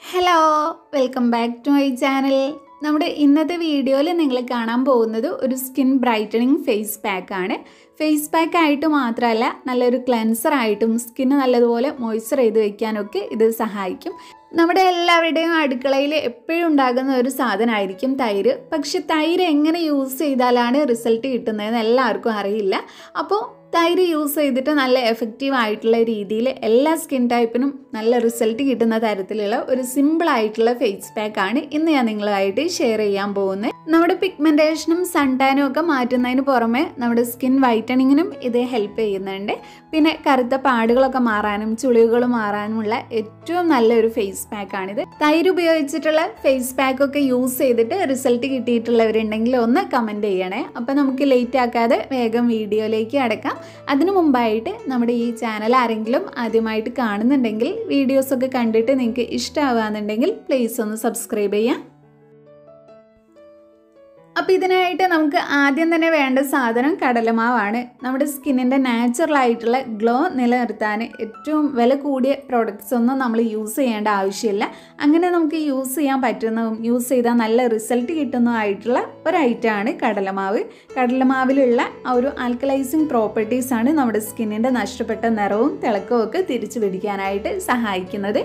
Hello welcome back to my channel. നമ്മുടെ ഇന്നത്തെ വീഡിയോയിൽ നിങ്ങൾ കാണാൻ പോകുന്നത് ഒരു സ്കിൻ ബ്രൈറ്റനിങ് ഫേസ് പാക്കാണ്. ഫേസ് പാക്ക് ആയിട്ട് മാത്രമല്ല, നല്ലൊരു ക്ലെൻസർ ആയിട്ടും സ്കിന്ന് നല്ലതുപോലെ മോയ്സ്ചർ ചെയ്ത് വെക്കാനൊക്കെ ഇത് സഹായിക്കും. നമ്മുടെ എല്ലാവരുടെയും അടുക്കളയിൽ എപ്പോഴും ഉണ്ടാകുന്ന ഒരു സാധനമായിരിക്കും തൈര്. പക്ഷെ തൈര് എങ്ങനെ യൂസ് ചെയ്താലാണ് റിസൾട്ട് കിട്ടുന്നതെന്ന് എല്ലാവർക്കും അറിയില്ല. അപ്പോൾ തൈര് യൂസ് ചെയ്തിട്ട് നല്ല എഫക്റ്റീവ് ആയിട്ടുള്ള രീതിയിൽ എല്ലാ സ്കിൻ ടൈപ്പിനും നല്ല റിസൾട്ട് കിട്ടുന്ന തരത്തിലുള്ള ഒരു സിമ്പിൾ ആയിട്ടുള്ള ഫേസ് പാക്കാണ് ഇന്ന് ഞാൻ നിങ്ങളുമായിട്ട് ഷെയർ ചെയ്യാൻ പോകുന്നത്. നമ്മുടെ പിഗ്മെൻറ്റേഷനും സൺടാനും ഒക്കെ മാറ്റുന്നതിന് പുറമെ നമ്മുടെ സ്കിൻ വൈറ്റനിങ്ങിനും ഇത് ഹെൽപ്പ് ചെയ്യുന്നുണ്ട്. പിന്നെ കറുത്ത പാടുകളൊക്കെ മാറാനും ചുളിവുകൾ മാറാനുമുള്ള ഏറ്റവും നല്ലൊരു ഫേസ് പാക്കാണിത്. തൈര് ഉപയോഗിച്ചിട്ടുള്ള ഫേസ് പാക്കൊക്കെ യൂസ് ചെയ്തിട്ട് റിസൾട്ട് കിട്ടിയിട്ടുള്ളവരുണ്ടെങ്കിൽ ഒന്ന് കമൻറ്റ് ചെയ്യണേ. അപ്പോൾ നമുക്ക് ലേറ്റ് ആക്കാതെ വേഗം വീഡിയോയിലേക്ക് അടക്കാം. അതിനു മുമ്പായിട്ട് നമ്മുടെ ഈ ചാനൽ ആരെങ്കിലും ആദ്യമായിട്ട് കാണുന്നുണ്ടെങ്കിൽ വീഡിയോസൊക്കെ കണ്ടിട്ട് നിങ്ങൾക്ക് ഇഷ്ടമാവുകയെന്നുണ്ടെങ്കിൽ പ്ലീസ് ഒന്ന് സബ്സ്ക്രൈബ് ചെയ്യാം. അപ്പോൾ ഇതിനായിട്ട് നമുക്ക് ആദ്യം തന്നെ വേണ്ട സാധനം കടലമാവാണ്. നമ്മുടെ സ്കിന്നിൻ്റെ നാച്ചുറലായിട്ടുള്ള ഗ്ലോ നിലനിർത്താൻ ഏറ്റവും വില കൂടിയ പ്രോഡക്റ്റ്സ് ഒന്നും നമ്മൾ യൂസ് ചെയ്യേണ്ട ആവശ്യമില്ല. അങ്ങനെ നമുക്ക് യൂസ് ചെയ്യാൻ പറ്റുന്നതും യൂസ് ചെയ്താൽ നല്ല റിസൾട്ട് കിട്ടുന്നതുമായിട്ടുള്ള ഒരു ഐറ്റമാണ് കടലമാവ്. കടലമാവിലുള്ള ആ ഒരു ആൽക്കലൈസിങ് പ്രോപ്പർട്ടീസാണ് നമ്മുടെ സ്കിന്നിൻ്റെ നഷ്ടപ്പെട്ട നിറവും തിളക്കവും ഒക്കെ തിരിച്ചു പിടിക്കാനായിട്ട് സഹായിക്കുന്നത്.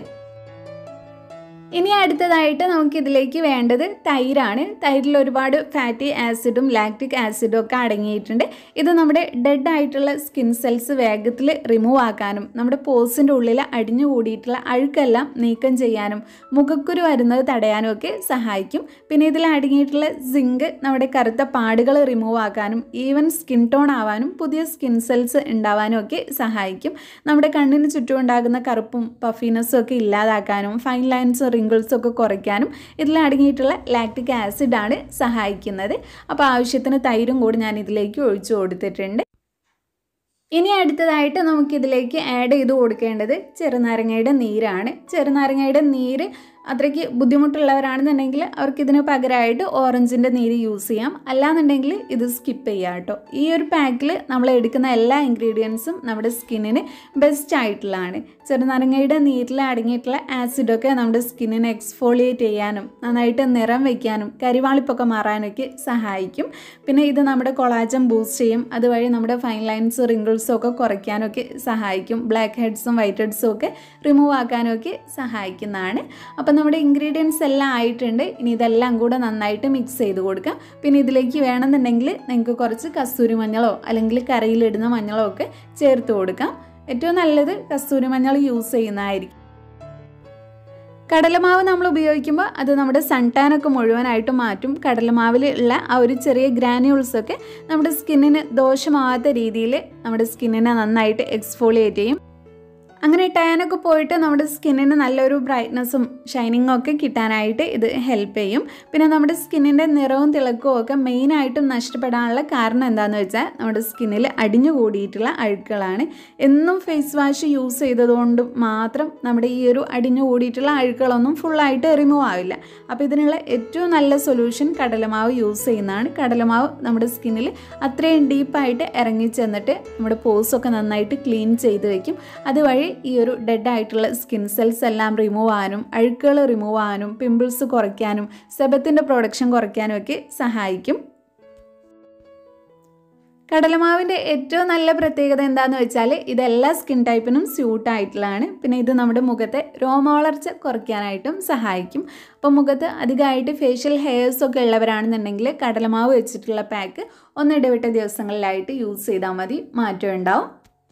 ഇനി അടുത്തതായിട്ട് നമുക്കിതിലേക്ക് വേണ്ടത് തൈരാണ്. തൈരിൽ ഒരുപാട് ഫാറ്റി ആസിഡും ലാക്റ്റിക് ആസിഡും ഒക്കെ അടങ്ങിയിട്ടുണ്ട്. ഇത് നമ്മുടെ ഡെഡ് ആയിട്ടുള്ള സ്കിൻ സെൽസ് വേഗത്തിൽ റിമൂവ് ആക്കാനും നമ്മുടെ പോസിൻ്റെ ഉള്ളിൽ അടിഞ്ഞു കൂടിയിട്ടുള്ള അഴുക്കെല്ലാം നീക്കം ചെയ്യാനും മുഖക്കുരു വരുന്നത് തടയാനും ഒക്കെ സഹായിക്കും. പിന്നെ ഇതിൽ അടങ്ങിയിട്ടുള്ള സിങ്ക് നമ്മുടെ കറുത്ത പാടുകൾ റിമൂവ് ആക്കാനും ഈവൻ സ്കിൻ ടോൺ ആവാനും പുതിയ സ്കിൻ സെൽസ് ഉണ്ടാവാനും ഒക്കെ സഹായിക്കും. നമ്മുടെ കണ്ണിന് ചുറ്റും ഉണ്ടാകുന്ന കറുപ്പും പഫിനെസ്സും ഒക്കെ ഇല്ലാതാക്കാനും ഫൈൻ ലൈൻസും റിങ്കിൾസൊക്കെ കുറയ്ക്കാനും ഇതിൽ അടങ്ങിയിട്ടുള്ള ലാക്റ്റിക് ആസിഡാണ് സഹായിക്കുന്നത്. അപ്പോൾ ആവശ്യത്തിന് തൈരും കൂടി ഞാൻ ഇതിലേക്ക് ഒഴിച്ചു കൊടുത്തിട്ടുണ്ട്. ഇനി അടുത്തതായിട്ട് നമുക്കിതിലേക്ക് ആഡ് ചെയ്ത് കൊടുക്കേണ്ടത് ചെറുനാരങ്ങയുടെ നീരാണ്. ചെറുനാരങ്ങയുടെ നീര് അത്രയ്ക്ക് ബുദ്ധിമുട്ടുള്ളവരാണെന്നുണ്ടെങ്കിൽ അവർക്കിതിന് പകരമായിട്ട് ഓറഞ്ചിൻ്റെ നീര് യൂസ് ചെയ്യാം. അല്ലാന്നുണ്ടെങ്കിൽ ഇത് സ്കിപ്പ് ചെയ്യാം കേട്ടോ. ഈ ഒരു പാക്കിൽ നമ്മൾ എടുക്കുന്ന എല്ലാ ഇൻഗ്രീഡിയൻസും നമ്മുടെ സ്കിന്നിന് ബെസ്റ്റ് ആയിട്ടുള്ളതാണ്. ചെറുനാരങ്ങയുടെ നീരിൽ അടങ്ങിയിട്ടുള്ള ആസിഡൊക്കെ നമ്മുടെ സ്കിന്നിനെ എക്സ്ഫോളിയേറ്റ് ചെയ്യാനും നന്നായിട്ട് നിറം വയ്ക്കാനും കരിവാളിപ്പൊക്കെ മാറാനൊക്കെ സഹായിക്കും. പിന്നെ ഇത് നമ്മുടെ കൊളാജൻ ബൂസ്റ്റ് ചെയ്യും. അതുവഴി നമ്മുടെ ഫൈൻ ലൈൻസും റിങ്കിൾസും ഒക്കെ കുറയ്ക്കാനൊക്കെ സഹായിക്കും. ബ്ലാക്ക് ഹെഡ്സും വൈറ്റ് ഹെഡ്സും ഒക്കെ റിമൂവ് ആക്കാനൊക്കെ സഹായിക്കുന്നതാണ്. അപ്പോൾ നമ്മുടെ ഇൻഗ്രീഡിയൻസ് എല്ലാം ആയിട്ടുണ്ട്. ഇനി ഇതെല്ലാം കൂടെ നന്നായിട്ട് മിക്സ് ചെയ്ത് കൊടുക്കാം. പിന്നെ ഇതിലേക്ക് വേണമെന്നുണ്ടെങ്കിൽ നിങ്ങൾക്ക് കുറച്ച് കസ്തൂരി മഞ്ഞളോ അല്ലെങ്കിൽ കറിയിലിടുന്ന മഞ്ഞളോ ഒക്കെ ചേർത്ത് കൊടുക്കാം. ഏറ്റവും നല്ലത് കസ്തൂരി മഞ്ഞൾ യൂസ് ചെയ്യുന്നതായിരിക്കും. കടലമാവ് നമ്മൾ ഉപയോഗിക്കുമ്പോൾ അത് നമ്മുടെ സൺടാനൊക്കെ മുഴുവനായിട്ട് മാറ്റും. കടലമാവിൽ ഉള്ള ആ ഒരു ചെറിയ ഗ്രാനുൾസൊക്കെ നമ്മുടെ സ്കിന്നിന് ദോഷമാവാത്ത രീതിയിൽ നമ്മുടെ സ്കിന്നിനെ നന്നായിട്ട് എക്സ്ഫോളിയേറ്റ് ചെയ്യും. അങ്ങനെ ടാനൊക്കെ പോയിട്ട് നമ്മുടെ സ്കിന്നിന് നല്ലൊരു ബ്രൈറ്റ്നസ്സും ഷൈനിങ്ങും ഒക്കെ കിട്ടാനായിട്ട് ഇത് ഹെൽപ്പ് ചെയ്യും. പിന്നെ നമ്മുടെ സ്കിന്നിൻ്റെ നിറവും തിളക്കവും ഒക്കെ മെയിനായിട്ടും നഷ്ടപ്പെടാനുള്ള കാരണം എന്താണെന്ന് വെച്ചാൽ നമ്മുടെ സ്കിന്നിൽ അടിഞ്ഞു കൂടിയിട്ടുള്ള അഴുക്കുകളാണ്. എന്നും ഫേസ് വാഷ് യൂസ് ചെയ്തതുകൊണ്ട് മാത്രം നമ്മുടെ ഈ ഒരു അടിഞ്ഞു കൂടിയിട്ടുള്ള അഴുക്കുകളൊന്നും ഫുള്ളായിട്ട് റിമൂവ് ആവില്ല. അപ്പോൾ ഇതിനുള്ള ഏറ്റവും നല്ല സൊല്യൂഷൻ കടലമാവ് യൂസ് ചെയ്യുന്നതാണ്. കടലമാവ് നമ്മുടെ സ്കിന്നിൽ അത്രയും ഡീപ്പായിട്ട് ഇറങ്ങി ചെന്നിട്ട് നമ്മുടെ പോസൊക്കെ നന്നായിട്ട് ക്ലീൻ ചെയ്ത് വയ്ക്കും. അതുവഴി ഈ ഒരു ഡെഡ് ആയിട്ടുള്ള സ്കിൻ സെൽസ് എല്ലാം റിമൂവ് ആവാനും അഴുക്കുകൾ റിമൂവ് ആവാനും പിമ്പിൾസ് കുറയ്ക്കാനും സെബത്തിൻ്റെ പ്രൊഡക്ഷൻ കുറയ്ക്കാനും ഒക്കെ സഹായിക്കും. കടലമാവിൻ്റെ ഏറ്റവും നല്ല പ്രത്യേകത എന്താണെന്ന് വെച്ചാൽ ഇതെല്ലാ സ്കിൻ ടൈപ്പിനും സ്യൂട്ടായിട്ടുള്ളതാണ്. പിന്നെ ഇത് നമ്മുടെ മുഖത്തെ രോമവളർച്ച കുറയ്ക്കാനായിട്ടും സഹായിക്കും. അപ്പോൾ മുഖത്ത് അധികമായിട്ട് ഫേഷ്യൽ ഹെയർസൊക്കെ ഉള്ളവരാണെന്നുണ്ടെങ്കിൽ കടലമാവ് വെച്ചിട്ടുള്ള പാക്ക് ഒന്നിടവിട്ട ദിവസങ്ങളിലായിട്ട് യൂസ് ചെയ്താൽ മതി, മാറ്റം ഉണ്ടാവും.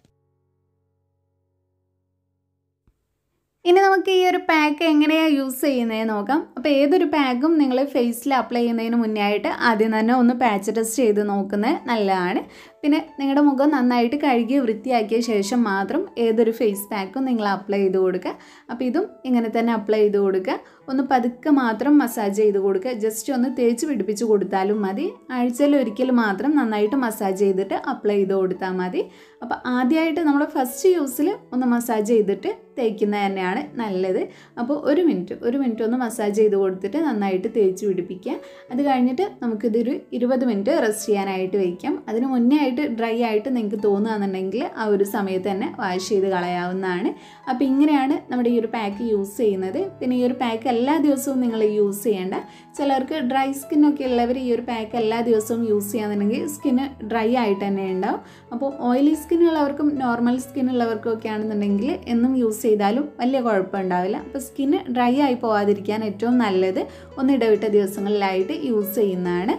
ഇനി നമുക്ക് ഈ ഒരു പാക്ക് എങ്ങനെയാണ് യൂസ് ചെയ്യുന്നതെന്ന് നോക്കാം. അപ്പോൾ ഏതൊരു പാക്കും നിങ്ങൾ ഫേസിൽ അപ്ലൈ ചെയ്യുന്നതിന് മുന്നേ ആയിട്ട് ആദ്യം തന്നെ ഒന്ന് പാച്ച് ടെസ്റ്റ് ചെയ്ത് നോക്കുന്നത് നല്ലതാണ്. പിന്നെ നിങ്ങളുടെ മുഖം നന്നായിട്ട് കഴുകി വൃത്തിയാക്കിയ ശേഷം മാത്രം ഏതൊരു ഫേസ് പാക്കും നിങ്ങൾ അപ്ലൈ ചെയ്ത് കൊടുക്കുക. അപ്പോൾ ഇതും ഇങ്ങനെ തന്നെ അപ്ലൈ ചെയ്ത് കൊടുക്കുക. ഒന്ന് പതുക്കെ മാത്രം മസാജ് ചെയ്ത് കൊടുക്കുക. ജസ്റ്റ് ഒന്ന് തേച്ച് പിടിപ്പിച്ച് കൊടുത്താലും മതി. ആഴ്ചയിൽ ഒരിക്കൽ മാത്രം നന്നായിട്ട് മസാജ് ചെയ്തിട്ട് അപ്ലൈ ചെയ്ത് കൊടുത്താൽ മതി. അപ്പോൾ ആദ്യമായിട്ട് നമ്മൾ ഫസ്റ്റ് യൂസിൽ ഒന്ന് മസാജ് ചെയ്തിട്ട് തേക്കുന്നത് തന്നെയാണ് നല്ലത്. അപ്പോൾ ഒരു മിനിറ്റ് ഒന്ന് മസാജ് ചെയ്ത് കൊടുത്തിട്ട് നന്നായിട്ട് തേച്ച് പിടിപ്പിക്കുക. അത് കഴിഞ്ഞിട്ട് നമുക്കിതൊരു 20 മിനിറ്റ് റെസ്റ്റ് ചെയ്യാനായിട്ട് വയ്ക്കാം. അതിന് മുന്നേ നന്നായിട്ട് ഡ്രൈ ആയിട്ട് നിങ്ങൾക്ക് തോന്നുകയാണെന്നുണ്ടെങ്കിൽ ആ ഒരു സമയത്ത് തന്നെ വാഷ് ചെയ്ത് കളയാവുന്നതാണ്. അപ്പോൾ ഇങ്ങനെയാണ് നമ്മുടെ ഈ ഒരു പാക്ക് യൂസ് ചെയ്യുന്നത്. പിന്നെ ഈ ഒരു പാക്ക് എല്ലാ ദിവസവും നിങ്ങൾ യൂസ് ചെയ്യേണ്ട. ചിലർക്ക് ഡ്രൈ സ്കിന്നൊക്കെ ഉള്ളവർ ഈ ഒരു പാക്ക് എല്ലാ ദിവസവും യൂസ് ചെയ്യാന്നുണ്ടെങ്കിൽ സ്കിന്ന് ഡ്രൈ ആയിട്ട് തന്നെ ഉണ്ടാവും. അപ്പോൾ ഓയിലി സ്കിന്നുള്ളവർക്കും നോർമൽ സ്കിന്നുള്ളവർക്കും ഒക്കെ ആണെന്നുണ്ടെങ്കിൽ എന്നും യൂസ് ചെയ്താലും വലിയ കുഴപ്പമുണ്ടാവില്ല. അപ്പോൾ സ്കിന്ന് ഡ്രൈ ആയി പോവാതിരിക്കാൻ ഏറ്റവും നല്ലത് ഇടവിട്ട ദിവസങ്ങളിലായിട്ട് യൂസ് ചെയ്യുന്നതാണ്.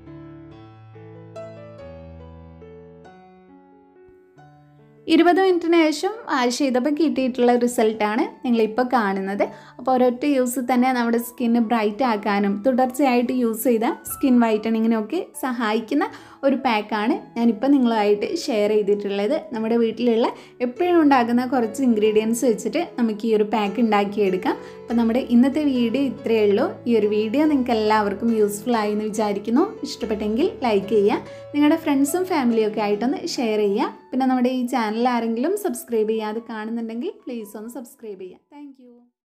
20 മിനിറ്റിന് ശേഷം വാഷ് ചെയ്തപ്പോൾ കിട്ടിയിട്ടുള്ള റിസൾട്ടാണ് നിങ്ങളിപ്പോൾ കാണുന്നത്. അപ്പോൾ ഒരൊറ്റ യൂസ് തന്നെ നമ്മുടെ സ്കിന്ന് ബ്രൈറ്റ് ആക്കാനും തുടർച്ചയായിട്ട് യൂസ് ചെയ്ത സ്കിൻ വൈറ്റനിങ്ങിനൊക്കെ സഹായിക്കുന്ന ഒരു പാക്കാണ് ഞാനിപ്പോൾ നിങ്ങളുമായിട്ട് ഷെയർ ചെയ്തിട്ടുള്ളത്. നമ്മുടെ വീട്ടിലുള്ള എപ്പോഴും ഉണ്ടാക്കുന്ന കുറച്ച് ഇൻഗ്രീഡിയൻസ് വെച്ചിട്ട് നമുക്ക് ഈ ഒരു പാക്ക് ഉണ്ടാക്കിയെടുക്കാം. അപ്പോൾ നമ്മുടെ ഇന്നത്തെ വീഡിയോ ഇത്രയേ ഉള്ളൂ. ഈ ഒരു വീഡിയോ നിങ്ങൾക്ക് എല്ലാവർക്കും യൂസ്ഫുൾ ആയി എന്ന് വിചാരിക്കുന്നു. ഇഷ്ടപ്പെട്ടെങ്കിൽ ലൈക്ക് ചെയ്യുക, നിങ്ങളുടെ ഫ്രണ്ട്സും ഫാമിലിയും ഒക്കെ ആയിട്ടൊന്ന് ഷെയർ ചെയ്യുക. പിന്നെ നമ്മുടെ ഈ ചാനൽ ആരെങ്കിലും സബ്സ്ക്രൈബ് ചെയ്യാതെ കാണുന്നുണ്ടെങ്കിൽ പ്ലീസ് ഒന്ന് സബ്സ്ക്രൈബ് ചെയ്യുക. താങ്ക്